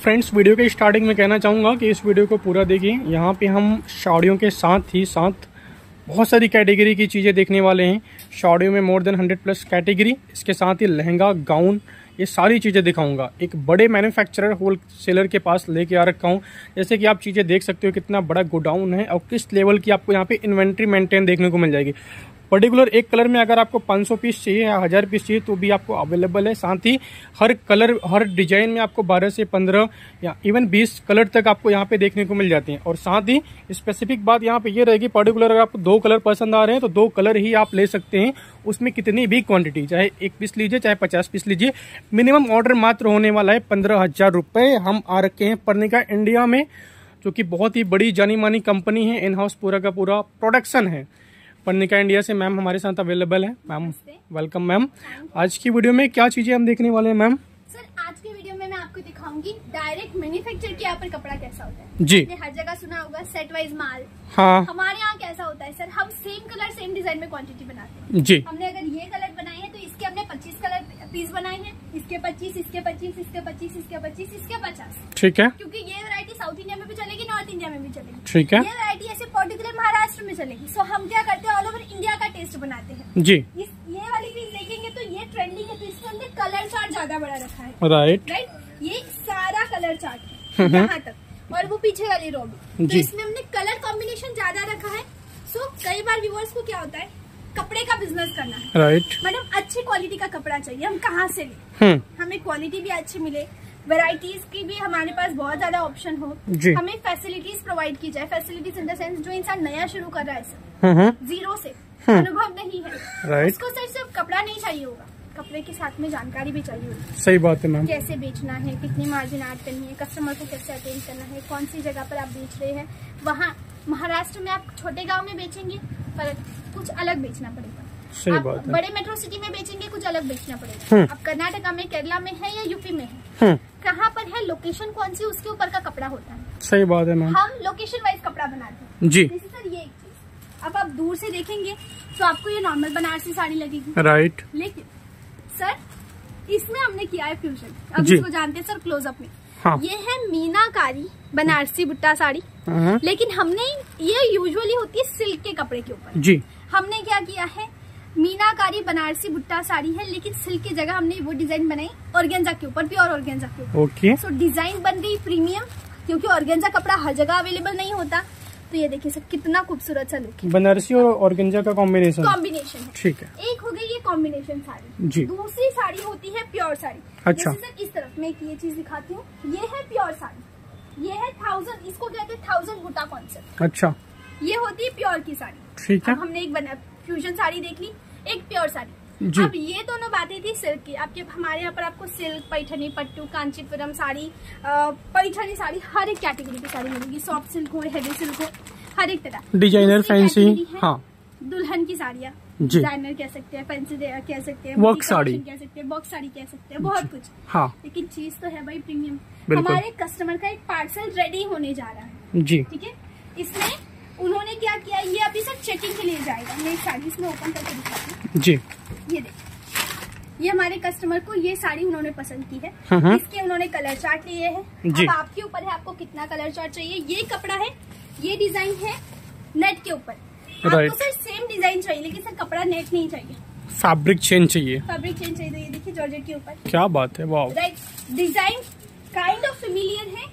Friends, video के starting में कहना चाहूँगा कि इस वीडियो को पूरा देखिए। यहाँ पे हम साड़ियों के साथ बहुत सारी कैटेगरी की चीज़ें देखने वाले हैं। साड़ियों में मोर देन 100+ कैटेगरी, इसके साथ ही लहंगा, गाउन, ये सारी चीज़ें दिखाऊंगा। एक बड़े मैन्युफैक्चरर होलसेलर के पास लेके आ रखा हूँ। जैसे कि आप चीज़ें देख सकते हो कितना बड़ा गोडाउन है और किस लेवल की आपको यहाँ पे इन्वेंट्री मेंटेन देखने को मिल जाएगी। पर्टिकुलर एक कलर में अगर आपको 500 पीस चाहिए या 1000 पीस चाहिए तो भी आपको अवेलेबल है। साथ ही हर कलर, हर डिजाइन में आपको 12 से 15 या इवन 20 कलर तक आपको यहाँ पे देखने को मिल जाते हैं। और साथ ही स्पेसिफिक बात यहाँ पे ये रहेगी, पर्टिकुलर अगर आपको 2 कलर पसंद आ रहे हैं तो 2 कलर ही आप ले सकते हैं। उसमें कितनी भी क्वांटिटी, चाहे 1 पीस लीजिए चाहे 50 पीस लीजिए, मिनिमम ऑर्डर मात्र होने वाला है 15,000 रुपये। हम आ रखे हैं पर्णिका इंडिया में, जो कि बहुत ही बड़ी जानी मानी कंपनी है। इन हाउस पूरा का पूरा प्रोडक्शन है। पर्णिका इंडिया से मैम हमारे साथ अवेलेबल है। Ma'am welcome ma'am. आज की वीडियो में क्या चीजें हम देखने वाले हैं मैम? सर, आज की वीडियो में मैं आपको दिखाऊंगी डायरेक्ट मैन्युफैक्चर के यहाँ पर कपड़ा कैसा होता है। जी, आपने हर जगह सुना होगा सेट वाइज माल। हाँ, हमारे यहाँ कैसा होता है सर, हम सेम कलर सेम डिजाइन में क्वांटिटी बनाते हैं। जी, हमने अगर ये कलर बनाए हैं तो इसके हमने 25 कलर पीस बनाए हैं। इसके 25, इसके 25, इसके 25, इसके 25, इसके 50। ठीक है, क्योंकि ये वैरायटी साउथ इंडिया में भी चलेगी, नॉर्थ इंडिया में भी चलेगी। ठीक है, ये वैरायटी ऐसे पर्टिकुलर महाराष्ट्र में चलेगी। सो हम क्या करते हैं, ऑल ओवर इंडिया का टेस्ट बनाते हैं। जी, ये वाली चीज देखेंगे तो ये ट्रेंडिंग है, तो इसके अंदर कलर चार्ट ज्यादा बड़ा रखा है। राइट, ये सारा कलर चार्ट है यहाँ तक, और वो पीछे वाली रो भी। तो इसमें हमने कलर कॉम्बिनेशन ज्यादा रखा है। सो कई बार व्यूअर्स को क्या होता है, कपड़े का बिजनेस करना है। राइट, मैडम अच्छी क्वालिटी का कपड़ा चाहिए, हम कहाँ से लें? हमें क्वालिटी भी अच्छी मिले, वैरायटीज की भी हमारे पास बहुत ज्यादा ऑप्शन हो, हमें फैसिलिटीज प्रोवाइड की जाए। फैसिलिटीज इन द सेंस, जो इंसान नया शुरू कर रहा है सर, जीरो से, अनुभव नहीं है, उसको सिर्फ कपड़ा नहीं चाहिए होगा, कपड़े के साथ में जानकारी भी चाहिए होगी। सही बात है मैम। कैसे बेचना है, कितनी मार्जिन ऐड करनी है, कस्टमर को कैसे अटेंड करना है, कौन सी जगह पर आप बेच रहे हैं। वहाँ महाराष्ट्र में आप छोटे गांव में बेचेंगे पर कुछ अलग बेचना पड़ेगा। सही बात है। बड़े मेट्रो सिटी में बेचेंगे कुछ अलग बेचना पड़ेगा। आप कर्नाटका में, केरला में है या यूपी में है, कहाँ पर है, लोकेशन कौन सी, उसके ऊपर का कपड़ा होता है। सही बात है मैम। हम लोकेशन वाइज कपड़ा बनाते हैं। जी, जैसे सर ये एक चीज, अब आप दूर से देखेंगे तो आपको ये नॉर्मल बनारसी साड़ी लगेगी। राइट, लेकिन सर इसमें हमने किया है फ्यूजन। अब इसको जानते हैं सर क्लोजअप में। हाँ। ये है मीनाकारी बनारसी बुट्टा साड़ी, लेकिन हमने ये यूजुअली होती है सिल्क के कपड़े के ऊपर। जी, हमने क्या किया है, मीनाकारी बनारसी बुट्टा साड़ी है, लेकिन सिल्क की जगह हमने वो डिजाइन बनाई ऑर्गेन्जा के ऊपर, प्योर ऑर्गेन्जा के ऊपर। ओके। सो डिजाइन बन गई प्रीमियम, क्योंकि ऑर्गेन्जा कपड़ा हर जगह अवेलेबल नहीं होता। तो ये देखिए सर कितना खूबसूरत सा लुक है। बनारसी और ऑर्गेन्जा का कॉम्बिनेशन है। ठीक है, एक हो गई ये कॉम्बिनेशन साड़ी। जी, दूसरी साड़ी होती है प्योर साड़ी। अच्छा, जैसे सर इस तरफ मैं ये चीज दिखाती हूँ, ये है प्योर साड़ी, ये है 1000, इसको कहते हैं 1000 बूटा कॉन्सेप्ट। अच्छा, ये होती है प्योर की साड़ी। ठीक है, हमने एक फ्यूजन साड़ी देख ली, एक प्योर साड़ी। अब ये दोनों बातें थी सिल्क की। आपके हमारे यहाँ पर आपको सिल्क, पैठनी, पट्टू, कांचीपुरम साड़ी, पैठनी साड़ी, हर एक कैटेगरी की साड़ी मिलेगी। सॉफ्ट सिल्क हो, हेवी सिल्क हो, हर एक तरह। डिजाइनर, फैंसी, हाँ, दुल्हन की साड़ियाँ, डिजाइनर कह सकते हैं, फैंसी कह सकते हैं, वर्क साड़ी कह सकते हैं, बॉक्स साड़ी कह सकते हैं, बहुत कुछ। हाँ, लेकिन चीज तो है भाई प्रीमियम। हमारे कस्टमर का एक पार्सल रेडी होने जा रहा है। जी, ठीक है, इसमें उन्होंने क्या किया, ये अभी सर चेकिंग के लिए जाएगा। मैं साड़ी इसमें ओपन करके दिखाती हूँ। जी, ये देखिए, ये हमारे कस्टमर को ये साड़ी उन्होंने पसंद की है। इसके उन्होंने कलर चार्ट लिए हैं। अब आपके ऊपर है आपको कितना कलर चार्ट चाहिए। ये कपड़ा है, ये डिजाइन है नेट के ऊपर। आपको सर सेम डिजाइन चाहिए, लेकिन सर कपड़ा नेट नहीं चाहिए, फैब्रिक चेंज चाहिए। फैब्रिक चेंज चाहिए। तो ये देखिए जॉर्जेट के ऊपर, क्या बात है, वाह। Right, design kind of familiar है,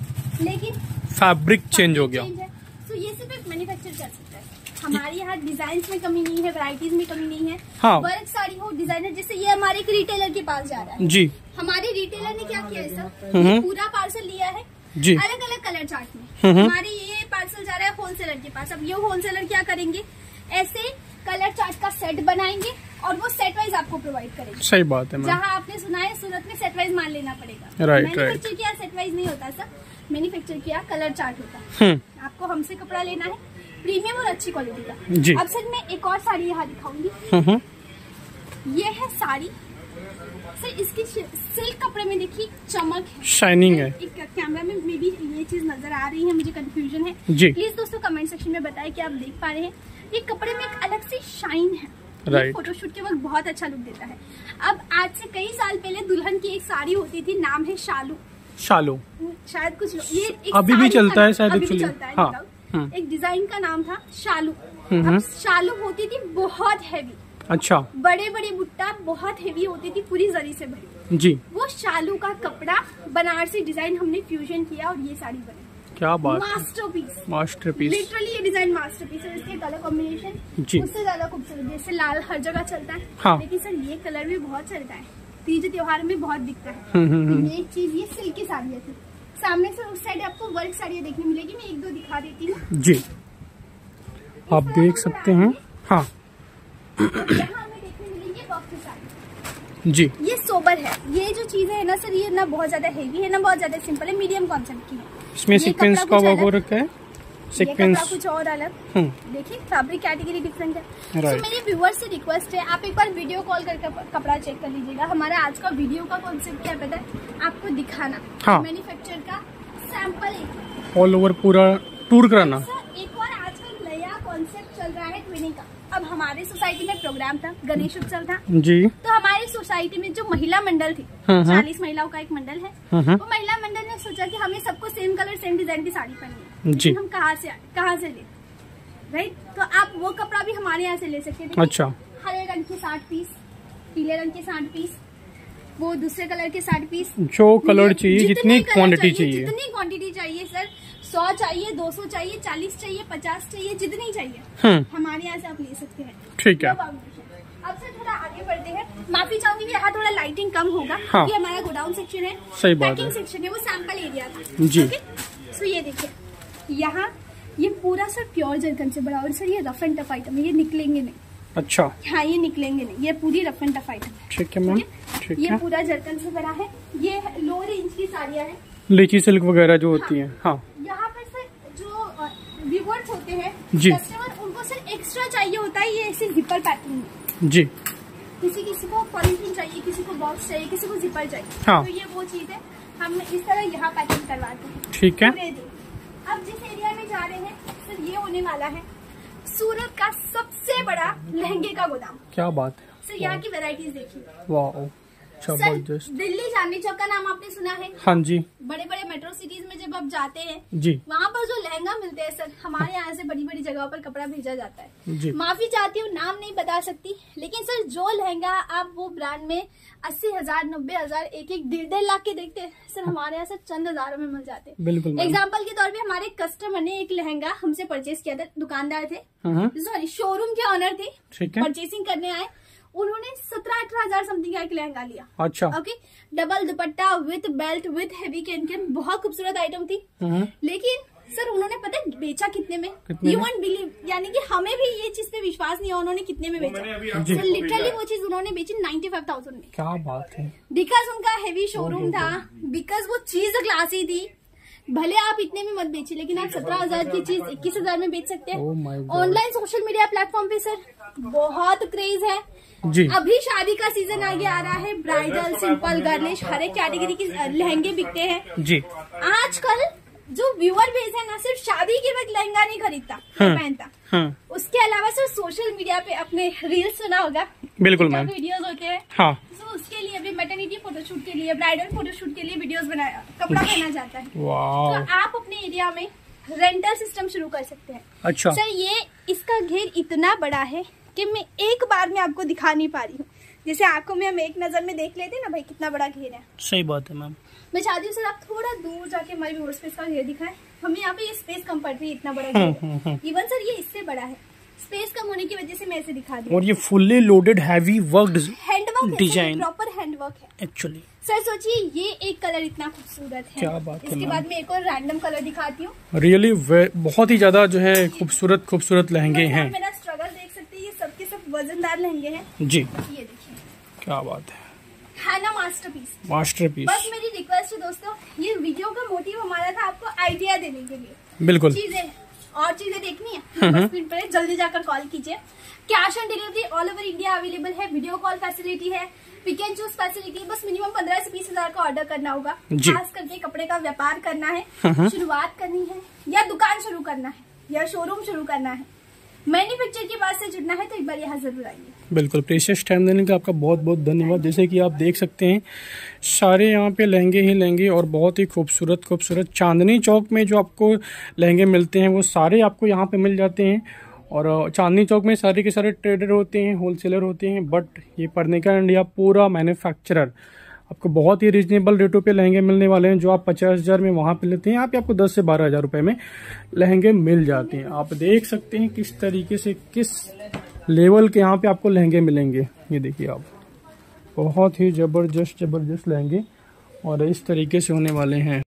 लेकिन फैब्रिक चेंज हो गया। तो ये सिर्फ एक मैन्युफैक्चर कर सकता है। हमारे यहाँ डिजाइन में कमी नहीं है, वैरायटीज में कमी नहीं है। हाँ। वर्क साड़ी हो, डिजाइनर, जैसे ये हमारे एक रिटेलर के पास जा रहा है। जी, हमारे रिटेलर ने क्या किया है सर, पूरा पार्सल लिया है अलग अलग कलर चार्ट में। हमारे ये पार्सल जा रहा है होलसेलर के पास। अब ये होलसेलर क्या करेंगे, ऐसे कलर चार्ट का सेट बनाएंगे और वो सेट वाइज आपको प्रोवाइड करेंगे। सही बात है। जहाँ आपने सुना है सूरत में सेट वाइज माल लेना पड़ेगा। मैन्युफैक्चर किया सेट वाइज नहीं होता सर, मैन्युफैक्चर किया कलर चार्ट होता है। आपको हमसे कपड़ा लेना है प्रीमियम और अच्छी क्वालिटी का। अब सर मैं एक और साड़ी यहाँ दिखाऊंगी। ये है साड़ी सर, इसकी सिल्क कपड़े में देखिए चमक है, शाइनिंग है। कैमरा में मे भी ये चीज नजर आ रही है, मुझे कंफ्यूजन है। प्लीज दोस्तों कमेंट सेक्शन में बताएं कि आप देख पा रहे हैं। ये कपड़े में एक अलग सी शाइन है। फोटोशूट के वक्त बहुत अच्छा लुक देता है। अब आज से कई साल पहले दुल्हन की एक साड़ी होती थी, नाम है शालू। शालू, शायद कुछ ये अभी भी चलता है शायद एक्चुअली। हाँ, एक डिजाइन का नाम था शालू। अब शालू होती थी बहुत हैवी। अच्छा। बड़े बड़े बुट्टा बहुत हैवी होती थी, पूरी जरी से भरी जी। वो शालू का कपड़ा बनारसी डिजाइन हमने फ्यूजन किया और ये साड़ी बनी। क्या बात, मास्टरपीस, मास्टरपीस, लिटरली ये डिजाइन मास्टरपीस है। इसके कलर कॉम्बिनेशन उससे ज्यादा खूबसूरत, जैसे लाल हर जगह चलता है। हाँ। लेकिन सर ये कलर भी बहुत चलता है, तीज त्योहार में बहुत दिखता है। ये चीज, ये सिल्क की साड़ियाँ थी। सामने से उस साइड आपको वर्क साड़ियाँ देखने मिलेगी, मैं एक दो दिखा देती हूँ जी, आप देख सकते हैं। हाँ, यहाँ हमें देखने मिलेगी वर्क की साड़ी जी। ये सोबर है। ये जो चीजें है ना सर, ये ना बहुत ज्यादा हेवी है ना बहुत ज्यादा सिंपल है, मीडियम कॉन्सेप्ट की है। इसमें सीक्वेंस का वर्क हो रखा है, सीक्वेंस कुछ और अलग। देखिए फैब्रिक कैटेगरी डिफरेंट है। तो मेरे व्यूअर्स से रिक्वेस्ट है, आप एक बार वीडियो कॉल करके कपड़ा चेक कर लीजिएगा। हमारा आज का वीडियो का कॉन्सेप्ट क्या पता है आपको, दिखाना। हाँ। मैन्युफैक्चर का सैंपल ऑल ओवर पूरा टूर कराना। एक और आजकल नया कॉन्सेप्ट चल रहा है ट्विनिंग का। अब हमारे सोसाइटी में प्रोग्राम था, गणेश उत्सव था जी। तो हमारी सोसाइटी में जो महिला मंडल थी, 40 महिलाओं का एक मंडल है, वो महिला मंडल ने सोचा कि हमें सबको सेम कलर सेम डिजाइन की साड़ी पहननी है जी। हम कहाँ से ले, राइट? तो आप वो कपड़ा भी हमारे यहाँ से ले सकते थे। अच्छा। हरे रंग के 60 पीस, पीले रंग के 60 पीस, वो दूसरे कलर के 60 पीस, जो कलर चाहिए, जितनी क्वांटिटी चाहिए, जितनी क्वांटिटी चाहिए सर, 100 चाहिए, 200 चाहिए, 40 चाहिए, 50 चाहिए, जितनी चाहिए हमारे यहाँ से आप ले सकते हैं। ठीक है। अब सर थोड़ा आगे बढ़ते हैं। माफी चाहूंगी कि यहाँ थोड़ा लाइटिंग कम होगा। हाँ। ये हमारा गोडाउन सेक्शन है, सही बात है, पैकिंग सेक्शन है, वो सैंपल एरिया था जी। तो ये देखिए, यहाँ ये पूरा सर प्योर जरकन से बना, और सर ये रफ एंड टफ आइटम है, ये निकलेंगे नहीं। अच्छा। हाँ, ये निकलेंगे नहीं, ये पूरी रफ एंड टफ आइटम है। ठीक है मैम, ये पूरा जरकन से बना है। ये लो रेंज की साड़ियाँ हैं, लीची सिल्क वगैरह जो होती है। हाँ। यहाँ पर सर जो व्यूअर्स होते हैं कस्टमर, उनको सर एक्स्ट्रा चाहिए होता है ये ऐसे जिपर पैटर्न जी। किसी को पॉलिथीन चाहिए, किसी को बॉक्स चाहिए, किसी को जिपर चाहिए। हाँ। तो ये वो चीज है, हम इस तरह यहाँ पैकिंग करवाते हैं। ठीक है। अब जिस एरिया में जा रहे हैं सर, ये होने वाला है सूरत का सबसे बड़ा लहंगे का गोदाम। क्या बात है सर, यहाँ की वैरायटीज देखिए। वाह, जबरदस्त। दिल्ली चांदनी चौक का नाम आपने सुना है? हाँ जी। बड़े बड़े मेट्रो सिटीज में जब आप जाते हैं जी, वहाँ पर जो लहंगा मिलते हैं सर, हमारे यहाँ से बड़ी बड़ी जगहों पर कपड़ा भेजा जाता है जी। माफी चाहती हूँ, नाम नहीं बता सकती, लेकिन सर जो लहंगा आप वो ब्रांड में 80,000, 90,000, 1-1.5 लाख के देखते हैं सर, हमारे यहाँ से चंद हजारों में मिल जाते हैं। बिल्कुल। एग्जाम्पल के तौर पे हमारे कस्टमर ने एक लहंगा हमसे परचेज किया था, दुकानदार थे, सॉरी शोरूम के ऑनर थे, परचेसिंग करने आए, उन्होंने 17-18 हजार समथिंग का एक लहंगा लिया। अच्छा। Okay. Double dupatta with belt with heavy can, बहुत खूबसूरत आइटम थी। लेकिन सर उन्होंने पता है बेचा कितने में? यू वोंट बिलीव, यानी कि हमें भी ये चीज पे विश्वास नहीं है, उन्होंने कितने में बेचा। सर लिटरली वो चीज उन्होंने बेची 95,000 में। क्या बात है। बिकॉज उनका हेवी शोरूम था, बिकॉज वो चीज क्लासी थी। भले आप इतने में मत बेचिए, लेकिन आप 17,000 की चीज 21,000 में बेच सकते हैं। ऑनलाइन सोशल मीडिया प्लेटफॉर्म पे सर बहुत क्रेज है जी। अभी शादी का सीजन आगे आ रहा है, ब्राइडल, सिंपल, गर्लिश, हर एक कैटेगरी के लहंगे बिकते हैं जी। आजकल जो व्यूअर बेस है ना, सिर्फ शादी के वक्त लहंगा नहीं खरीदता, पहनता। उसके अलावा सर सोशल मीडिया पे अपने रील्स सुना होगा, बिल्कुल मैम, वीडियोस होते हैं। हाँ। तो उसके लिए भी मैटरनिटी फोटोशूट के लिए, ब्राइडल फोटोशूट के लिए वीडियोस बनाया, कपड़ा पहना जाता है। तो आप अपने एरिया में रेंटल सिस्टम शुरू कर सकते हैं। अच्छा सर, ये इसका घेर इतना बड़ा है कि मैं एक बार में आपको दिखा नहीं पा रही हूँ। जैसे आपको में हम एक नजर में देख लेते हैं ना भाई, कितना बड़ा घेर है। सही बात है मैम। मैं चाहती हूँ सर आप थोड़ा दूर जाके हमारे व्यूअर्स स्पेस का घेर दिखाएं। हमें यहाँ पे ये स्पेस कम पड़ रही है, इतना बड़ा घेर। इवन सर ये इससे बड़ा है, स्पेस कम होने की वजह से मैं ऐसे दिखा दी। और ये fully loaded heavy work, handwork design, proper handwork है एक्चुअली। सर सोचिए ये एक कलर इतना खूबसूरत है। क्या बात है। इसके बाद में एक और रैंडम कलर दिखाती हूँ। रियली बहुत ही ज्यादा जो है खूबसूरत लहंगे हैं। मेरा स्ट्रगल देख सकते हैं, ये सबके सब वजनदार लहंगे हैं जी। ये देखिए क्या बात है ना, मास्टरपीस। बस मेरी रिक्वेस्ट है दोस्तों, ये वीडियो का मोटिव हमारा था आपको आइडिया देने के लिए। बिल्कुल। और चीजें देखनी है बस स्क्रीन पर जल्दी जाकर कॉल कीजिए। Cash on delivery all over India available है, वीडियो कॉल फैसिलिटी है, पिक एंड चूज फैसिलिटी। बस मिनिमम 15 से 20 हजार का ऑर्डर करना होगा। खास करके कपड़े का व्यापार करना है, शुरुआत करनी है, या दुकान शुरू करना है, या शोरूम शुरू करना है, मैन्युफैक्चर की बात से जुड़ना है तो एक बार यहाँ जरूर आइए। बिल्कुल, प्रीशियस टाइम देने का आपका बहुत बहुत धन्यवाद। जैसे कि आप देख सकते हैं सारे यहाँ पे लहंगे ही लहंगे और बहुत ही खूबसूरत खूबसूरत चांदनी चौक में जो आपको लहंगे मिलते हैं वो सारे आपको यहाँ पे मिल जाते हैं। और चांदनी चौक में सारे के सारे ट्रेडर होते हैं, होलसेलर होते हैं, बट ये पर्णिका इंडिया पूरा मैन्युफैक्चरर आपको बहुत ही रीजनेबल रेटों पे लहंगे मिलने वाले हैं। जो आप 50,000 में वहाँ पे लेते हैं यहाँ पे आपको 10 से 12,000 रुपए में लहंगे मिल जाते हैं। आप देख सकते हैं किस तरीके से किस लेवल के यहाँ पे आपको लहंगे मिलेंगे। ये देखिए आप, बहुत ही जबरदस्त लहंगे और इस तरीके से होने वाले हैं।